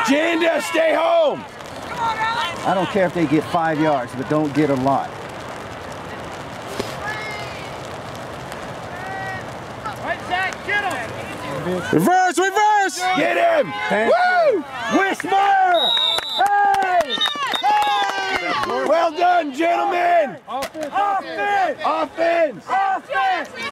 Janda, stay home. I don't care if they get 5 yards, but don't get a lot. Reverse, reverse! Get him! Woo! Whisper! Hey! Hey! Well done, gentlemen! Offense! Offense! Offense! Offense!